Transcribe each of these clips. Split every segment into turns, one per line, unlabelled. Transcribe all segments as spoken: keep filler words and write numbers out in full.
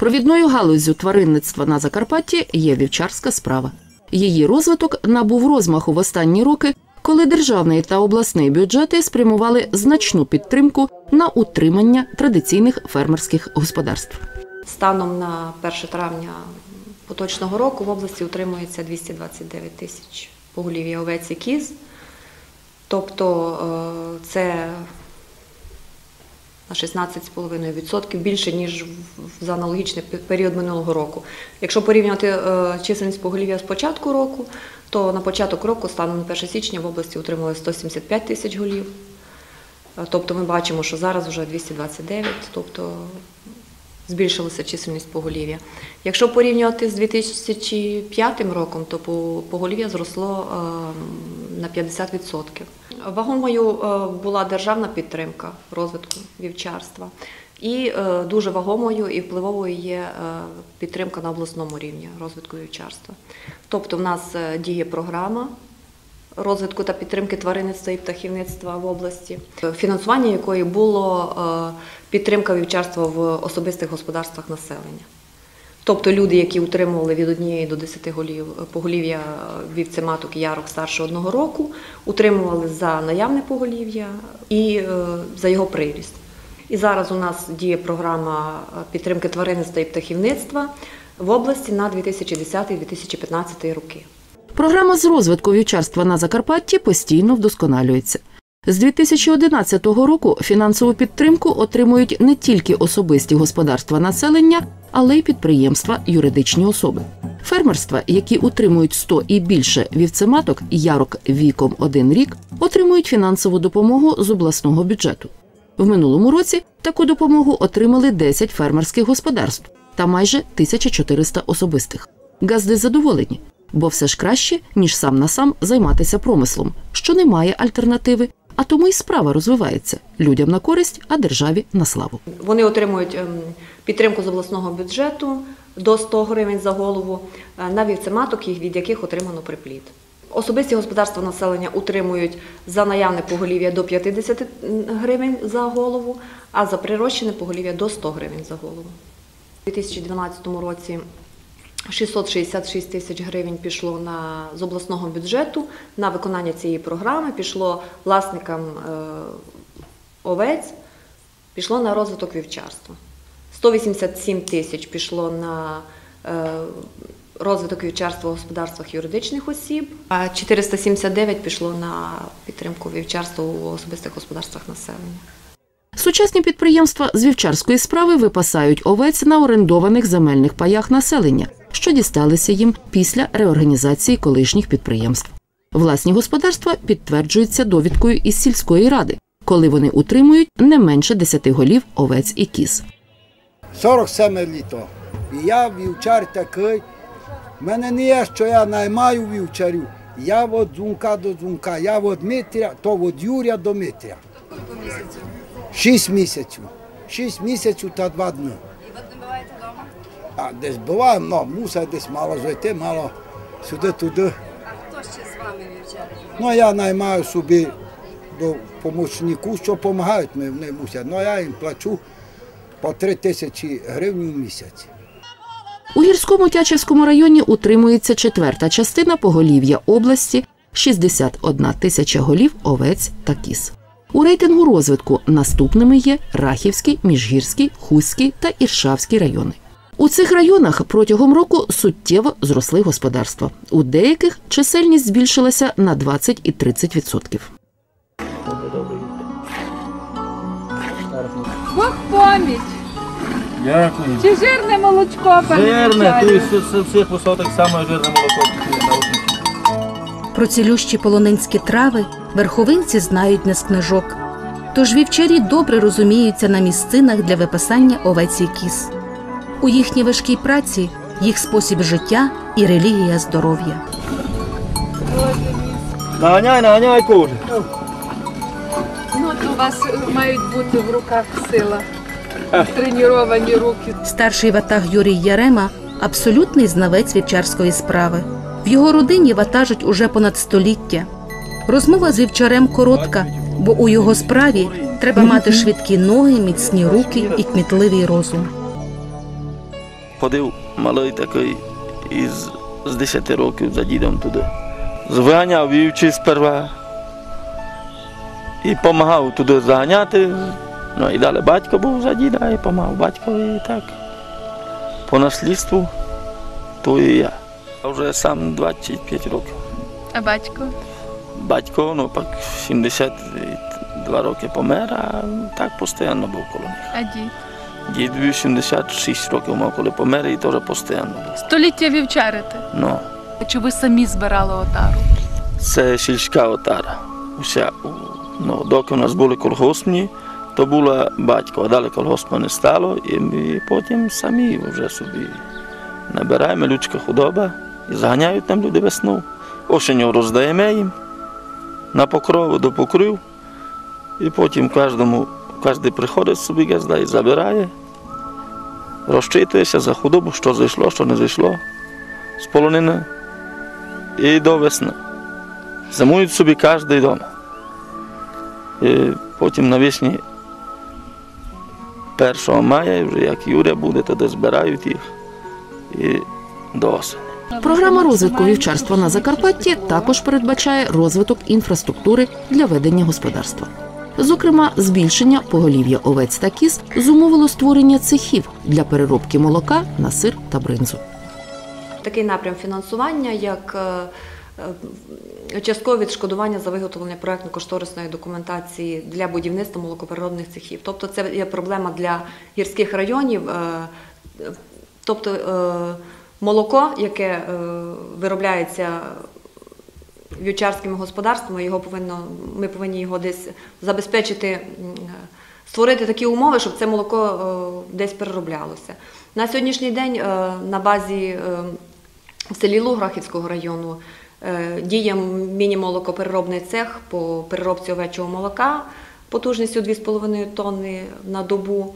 Провідною галуззю тваринництва на Закарпатті є вівчарська справа. Її розвиток набув розмаху в останні роки, коли державний та обласний бюджети спрямували значну підтримку на утримання традиційних фермерських господарств.
Станом на перше травня поточного року в області утримується двісті двадцять дев'ять тисяч поголів'я овець і кіз. Тобто це на шістнадцять цілих п'ять десятих відсотка більше, ніж за аналогічний період минулого року. Якщо порівняти чисельність поголів'я з початку року, то на початок року, станом на перше січня, в області утримали сто сімдесят п'ять тисяч голів. Тобто ми бачимо, що зараз вже двісті двадцять дев'ять, тобто збільшилася чисельність поголів'я. Якщо порівнювати з дві тисячі п'ятим роком, то поголів'я зросло на п'ятдесят відсотків. Вагомою була державна підтримка розвитку вівчарства. І дуже вагомою і впливовою є підтримка на обласному рівні розвитку вівчарства. Тобто в нас діє програма розвитку та підтримки тваринництва і птахівництва в області, фінансування якої було підтримка вівчарства в особистих господарствах населення. Тобто люди, які утримували від однієї до десяти голів, поголів'я вівцематок і ярок старше одного року, утримували за наявне поголів'я і за його приріст. І зараз у нас діє програма підтримки тваринництва і птахівництва в області на дві тисячі десятий - дві тисячі п'ятнадцятий роки.
Програма з розвитку вівчарства на Закарпатті постійно вдосконалюється. З дві тисячі одинадцятого року фінансову підтримку отримують не тільки особисті господарства населення, але й підприємства, юридичні особи. Фермерства, які утримують сто і більше вівцематок і ярок віком один рік, отримують фінансову допомогу з обласного бюджету. В минулому році таку допомогу отримали десять фермерських господарств та майже тисяча чотириста особистих. Газди задоволені, бо все ж краще, ніж сам на сам займатися промислом, що не має альтернативи, а тому й справа розвивається – людям на користь, а державі на славу.
Вони отримують підтримку з обласного бюджету до ста гривень за голову на вівцематок, від яких отримано приплід. Особисті господарства населення утримують за наявне поголів'я до п'ятдесят гривень за голову, а за прирощене поголів'я до ста гривень за голову. У дві тисячі дванадцятому році шістсот шістдесят шість тисяч гривень пішло на, з обласного бюджету на виконання цієї програми, пішло власникам е, овець, пішло на розвиток вівчарства. сто вісімдесят сім тисяч пішло на е, розвиток вівчарства в господарствах юридичних осіб, а чотириста сімдесят дев'ять пішло на підтримку вівчарства у особистих господарствах населення.
Сучасні підприємства з вівчарської справи випасають овець на орендованих земельних паях населення, що дісталися їм після реорганізації колишніх підприємств. Власні господарства підтверджуються довідкою із сільської ради, коли вони утримують не менше десяти голів овець і кіз.
сорок сім літо. І я вівчар такий. В мене не є, що я наймаю вівчарю. Я від дзвонка до дзвонка, я від Дмитря, то від Юрія до Дмитря. Шість місяців. Шість місяців та два дні.
І ви не буваєте вдома?
А десь буваємо, ну, мусить десь мало зайти, мало сюди-туди.
А хто ще з вами вівчарить?
Ну, я наймаю собі до помічнику, що допомагають мені, вони мусять. Ну, я їм плачу по три тисячі гривень в місяць.
У Гірському Тячівському районі утримується четверта частина поголів'я області – шістдесят одна тисяча голів овець та кіз. У рейтингу розвитку наступними є Рахівський, Міжгірський, Хуський та Іршавський райони. У цих районах протягом року суттєво зросли господарства. У деяких чисельність збільшилася на двадцять і тридцять відсотків.
Бог поміч!
Дякую.
Чи жирне молочко?
Жирне, тут всіх висот так само жирне молоко.
Про цілющі полонинські трави верховинці знають не з книжок. Тож вівчарі добре розуміються на місцинах для випасання овець і кіз. У їхній важкій праці їх спосіб життя і релігія здоров'я.
Наганяй, наганяй, кожи.
Ну, то у вас мають бути в руках сила, треновані руки.
Старший ватаг Юрій Ярема – абсолютний знавець вівчарської справи. В його родині ватажать уже понад століття. Розмова з вівчарем коротка, бо у його справі треба мати швидкі ноги, міцні руки і кмітливий розум.
ходив малий такий із, з десяти років за дідом туди. Зганяв вівчі сперва і допомагав туди заганяти. Ну і далі батько був за діда і допомагав батькові і так. По наслідству то і я. Я вже сам двадцять п'ять років.
А батько?
Батько, ну, пак сімдесят два роки помер, а так постійно був коло них.
А дід?
Дід вісімдесят шість років мав, коли помер, і теж постійно був.
Століття вівчарите?
Ну,
Чи ви самі збирали отару?
це сільська отара. Уся, ну, доки у нас були колгоспні, то була батько, а далі колгоспа не стало, і ми потім самі вже собі набираємо, людська худоба, і заганяють нам люди весну. Осінню роздаємо їм на покрову до покрив, і потім кожному, кожен приходить собі газда і забирає, розчитується за худобу, що зайшло, що не зайшло з полонини, і до весни. Зимують собі кожен вдома. І потім навесні першого мая, вже як Юрія буде, тоді збирають їх і до осені.
Програма розвитку вівчарства на Закарпатті також передбачає розвиток інфраструктури для ведення господарства. Зокрема, збільшення поголів'я овець та кіз зумовило створення цехів для переробки молока на сир та бринзу.
Такий напрям фінансування, як часткове відшкодування за виготовлення проєктно-кошторисної документації для будівництва молокопереробних цехів. Тобто це є проблема для гірських районів, тобто молоко, яке виробляється вівчарськими господарствами, його повинно, ми повинні його десь забезпечити, створити такі умови, щоб це молоко десь перероблялося. На сьогоднішній день на базі в селі Луг Рахівського району діє міні-молокопереробний цех по переробці овечого молока потужністю дві з половиною тонни на добу.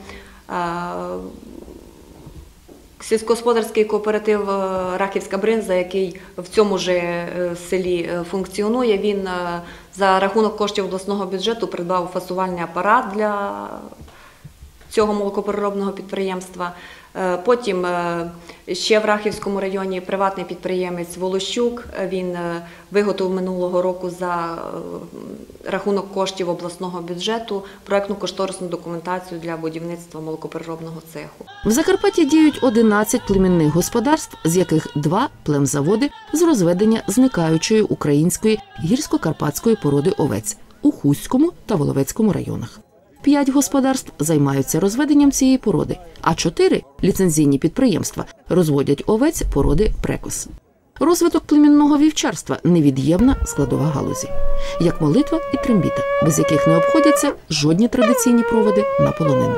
Сільськогосподарський кооператив «Рахівська бринза», який в цьому ж селі функціонує, він за рахунок коштів обласного бюджету придбав фасувальний апарат для цього молокопереробного підприємства. Потім ще в Рахівському районі приватний підприємець Волощук, він виготовив минулого року за рахунок коштів обласного бюджету проєктно-кошторисну документацію для будівництва молокопереробного цеху.
В Закарпатті діють одинадцять племінних господарств, з яких два племзаводи з розведення зникаючої української гірсько-карпатської породи овець у Хуському та Воловецькому районах. П'ять господарств займаються розведенням цієї породи, а чотири ліцензійні підприємства розводять овець породи прекос. Розвиток племінного вівчарства – невід'ємна складова галузі, як молитва і трембіта, без яких не обходяться жодні традиційні проводи на полонину.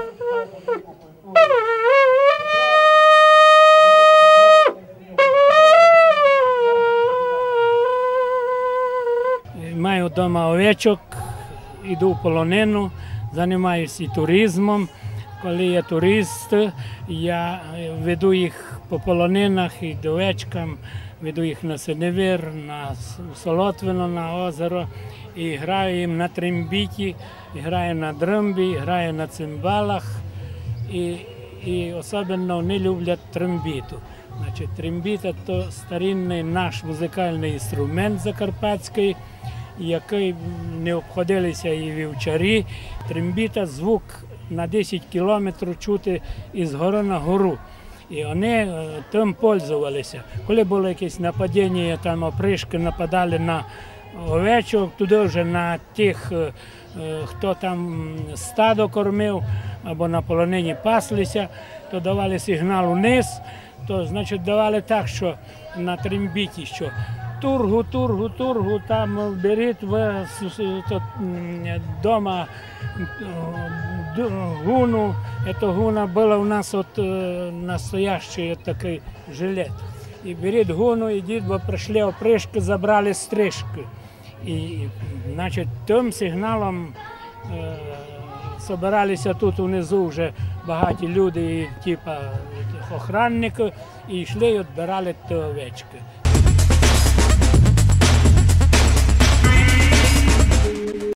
Маю вдома овечок, йду в полонину, займаюся і туризмом. Коли є турист, я веду їх по полонинах і до овечкам, веду їх на Синевир, на Солотвино, на озеро, і граю їм на трембіті, граю на драмбі, граю на цимбалах, і, і особливо вони люблять трембіту. Значить, трембіта – то старинний наш музикальний інструмент закарпатський, який не обходилися і вівчарі. Трембіта – звук на десять кілометрів чути із гори на гору. І вони тим пользувалися. Коли було якесь нападіння, там опришки нападали на овечок, туди вже на тих, хто там стадо кормив, або на полонині паслися, то давали сигнал униз, то, значить, давали так, що на трембіті, що тургу, тургу, тургу, там беріть ви дома гуну. Это гуна была у нас вот настоящий такой жилет. И берет гуну, и дід прийшли опришки, забрали стрижки. І, значить, тим сигналом е, собиралися тут внизу вже багаті люди, типа охранники, і йшли і відбирали ті овечки.